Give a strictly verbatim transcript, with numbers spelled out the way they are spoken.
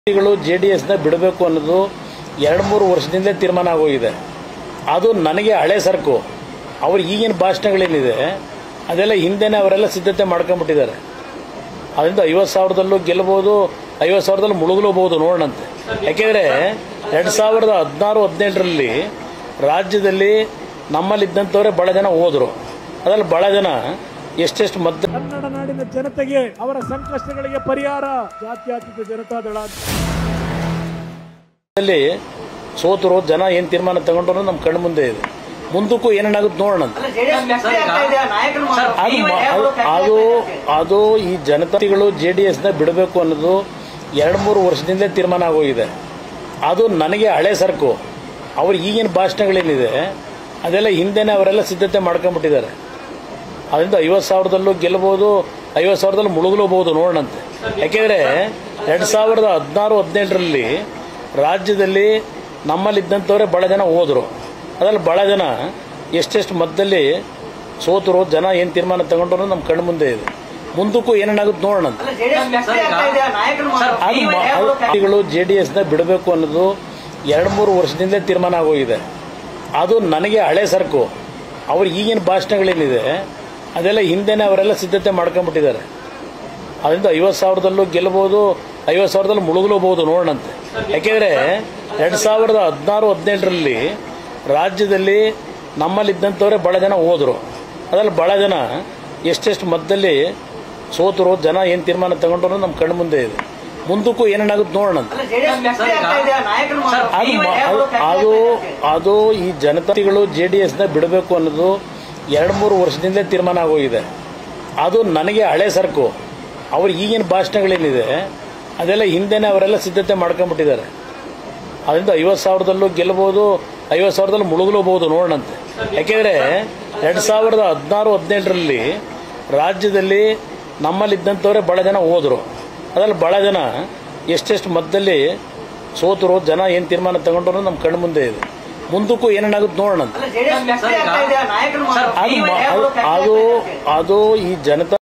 JDS ನ ಬಿಡಬೇಕು ಅನ್ನೋದು ಎರಡು ಮೂರು ವರ್ಷದಿಂದ ತೀರ್ಮಾನ ಆಗೋಗಿದೆ. ಅದು ನನಗೆ ಹಳೆ ಸರ್ಕು. ಅವ್ರ ಈಗಿನ ಭಾಷಣಗಳೇನಿದೆ ಅದೆಲ್ಲ ಹಿಂದೆನೇ ಅವರೆಲ್ಲ ಸಿದ್ಧತೆ ಮಾಡ್ಕೊಂಡ್ಬಿಟ್ಟಿದ್ದಾರೆ. ಅದರಿಂದ ಐವತ್ತು ಸಾವಿರದಲ್ಲೂ ಗೆಲ್ಲಬಹುದು, ಐವತ್ತು ಸಾವಿರದಲ್ಲಿ ಮುಳುಗಲೂಬಹುದು ನೋಡೋಣಂತೆ. ಯಾಕೆಂದ್ರೆ ಎರಡ್ ಸಾವಿರದ ಹದಿನಾರು ಹದಿನೆಂಟರಲ್ಲಿ ರಾಜ್ಯದಲ್ಲಿ ನಮ್ಮಲ್ಲಿದ್ದಂಥವರೇ ಬಹಳ ಜನ ಹೋದ್ರು. ಅದ್ರಲ್ಲಿ ಬಹಳ ಜನ ಎಷ್ಟೆಷ್ಟು ಮತ ಕನ್ನಡ ನಾಡಿನ ಜನತೆಗೆ ಅವರ ಸಂಕಷ್ಟಗಳಿಗೆ ಪರಿಹಾರ ಜಾತ್ಯತೀತ ಜನತಾದಳ ಸೋತರು ಜನ ಏನ್ ತೀರ್ಮಾನ ತಗೊಂಡ್ರು ನಮ್ಮ ಕಣ್ಣು ಮುಂದೆ ಇದೆ. ಮುಂದಕ್ಕೂ ಏನೇನಾಗುತ್ತೆ ನೋಡೋಣ. ಅದು ಅದು ಈ ಜನತಾಗಳು ಜೆಡಿಎಸ್ ನ ಬಿಡಬೇಕು ಅನ್ನೋದು ಎರಡು ಮೂರು ವರ್ಷದಿಂದ ತೀರ್ಮಾನ ಆಗೋಗಿದೆ. ಅದು ನನಗೆ ಹಳೆ ಸರ್ಕು. ಅವ್ರ ಈಗಿನ ಭಾಷಣಗಳೇನಿದೆ ಅದೆಲ್ಲ ಹಿಂದೆನೇ ಅವರೆಲ್ಲ ಸಿದ್ಧತೆ ಮಾಡ್ಕೊಂಡ್ಬಿಟ್ಟಿದ್ದಾರೆ. ಅದರಿಂದ ಐವತ್ತು ಸಾವಿರದಲ್ಲೂ ಗೆಲ್ಲಬಹುದು, ಐವತ್ತು ಸಾವಿರದಲ್ಲಿ ಮುಳುಗಲೂಬಹುದು ನೋಡೋಣಂತೆ. ಯಾಕೆಂದ್ರೆ ಎರಡ್ ಸಾವಿರದ ಹದಿನಾರು ಹದಿನೆಂಟರಲ್ಲಿ ರಾಜ್ಯದಲ್ಲಿ ನಮ್ಮಲ್ಲಿದ್ದಂಥವರೇ ಬಹಳ ಜನ ಹೋದ್ರು. ಅದ್ರಲ್ಲಿ ಬಹಳ ಜನ ಎಷ್ಟೆಷ್ಟು ಮತದಲ್ಲಿ ಸೋತರು, ಜನ ಏನ್ ತೀರ್ಮಾನ ತಗೊಂಡ್ರು ನಮ್ಮ ಕಣ್ಣು ಮುಂದೆ ಇದೆ. ಮುಂದಕ್ಕೂ ಏನೇನಾಗುತ್ತೆ ನೋಡೋಣ. ಜೆಡಿಎಸ್ ನ ಬಿಡಬೇಕು ಅನ್ನೋದು ಎರಡು ಮೂರು ವರ್ಷದಿಂದ ತೀರ್ಮಾನ ಆಗೋಗಿದೆ. ಅದು ನನಗೆ ಹಳೆ ಸರ್ಕು. ಅವ್ರ ಈಗಿನ ಭಾಷಣಗಳೇನಿದೆ ಅದೆಲ್ಲ ಹಿಂದೆನೇ ಅವರೆಲ್ಲ ಸಿದ್ಧತೆ ಮಾಡ್ಕೊಂಡ್ಬಿಟ್ಟಿದ್ದಾರೆ. ಅದರಿಂದ ಐವತ್ತು ಸಾವಿರದಲ್ಲೂ ಗೆಲ್ಲಬಹುದು, ಐವತ್ತು ಸಾವಿರದಲ್ಲಿ ಮುಳುಗಲೂಬಹುದು ನೋಡೋಣಂತೆ. ಯಾಕೆಂದ್ರೆ ಎರಡ್ ಸಾವಿರದ ಹದಿನಾರು ಹದಿನೆಂಟರಲ್ಲಿ ರಾಜ್ಯದಲ್ಲಿ ನಮ್ಮಲ್ಲಿದ್ದಂಥವರೇ ಬಹಳ ಜನ ಹೋದ್ರು. ಅದ್ರಲ್ಲಿ ಬಹಳ ಜನ ಎಷ್ಟೆಷ್ಟು ಮತದಲ್ಲಿ ಸೋತರು, ಜನ ಏನ್ ತೀರ್ಮಾನ ತಗೊಂಡ್ರು ನಮ್ಮ ಕಣ್ಣು ಮುಂದೆ ಇದೆ. ಮುಂದಕ್ಕೂ ಏನೇನಾಗುತ್ತೆ ನೋಡೋಣ. ಅದು ಅದು ಈ ಜನತಾಗಳು ಜೆಡಿಎಸ್ ನ ಬಿಡಬೇಕು ಅನ್ನೋದು ಎರಡು ಮೂರು ವರ್ಷದಿಂದ ತೀರ್ಮಾನ ಆಗೋಗಿದೆ. ಅದು ನನಗೆ ಹಳೆ ಸರ್ಕು. ಅವ್ರ ಈಗಿನ ಭಾಷಣಗಳೇನಿದೆ ಅದೆಲ್ಲ ಹಿಂದೆನೇ ಅವರೆಲ್ಲ ಸಿದ್ಧತೆ ಮಾಡ್ಕೊಂಡ್ಬಿಟ್ಟಿದ್ದಾರೆ. ಅದರಿಂದ ಐವತ್ತು ಸಾವಿರದಲ್ಲೂ ಗೆಲ್ಲಬಹುದು, ಐವತ್ತು ಸಾವಿರದಲ್ಲಿ ಮುಳುಗಲೂಬಹುದು ನೋಡೋಣಂತೆ. ಯಾಕೆಂದ್ರೆ ಎರಡ್ ಸಾವಿರದ ಹದಿನಾರು ಹದಿನೆಂಟರಲ್ಲಿ ರಾಜ್ಯದಲ್ಲಿ ನಮ್ಮಲ್ಲಿದ್ದಂಥವರೇ ಬಹಳ ಜನ ಹೋದ್ರು. ಅದ್ರಲ್ಲಿ ಬಹಳ ಜನ ಎಷ್ಟೆಷ್ಟು ಮತದಲ್ಲಿ ಸೋತರು, ಜನ ಏನ್ ತೀರ್ಮಾನ ತಗೊಂಡ್ರು ನಮ್ಮ ಕಣ್ಣು ಮುಂದೆ ಇದೆ. ಮುಂದಕ್ಕೂ ಏನೇನಾಗುತ್ತೆ ನೋಡೋಣ. ಅದು ಅದು ಈ ಜನತಾ